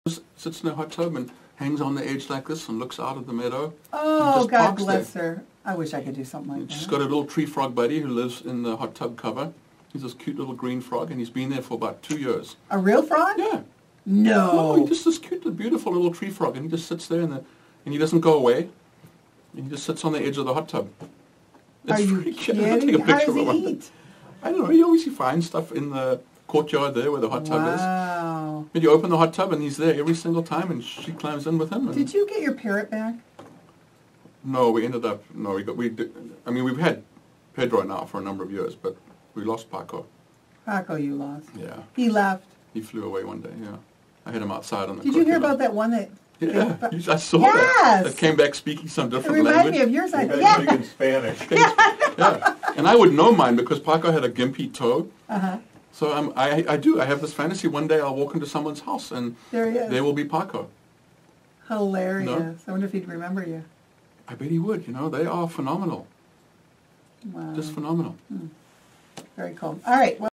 sits in a hot tub and hangs on the edge like this and looks out at the meadow. Oh, God bless her. I wish I could do something like that. She's got a little tree frog buddy who lives in the hot tub cover. He's this cute little green frog, and he's been there for about 2 years. A real frog? Yeah. No. No, he's just this cute, beautiful little tree frog, and he just sits there, and he doesn't go away. And he just sits on the edge of the hot tub. Are you kidding? How does he eat? I don't know. He obviously finds stuff in the courtyard there where the hot tub is. Wow. But you open the hot tub, and he's there every single time, and she climbs in with him. Did you get your parrot back? No, we ended up. No, we've had Pedro now for a number of years, but we lost Paco. Paco, you lost. Yeah. He left. He flew away one day. Yeah. I had him outside on the. Did you hear about that one that? Yeah, I saw that. That came back speaking some different language. It reminded me of yours. Yeah. In Spanish. Yeah. And I would know mine because Paco had a gimpy toe. Uh-huh. So I have this fantasy. One day I'll walk into someone's house and there will be Paco. Hilarious. No? I wonder if he'd remember you. I bet he would. They are phenomenal. Wow. Just phenomenal. Very cool. All right. Well,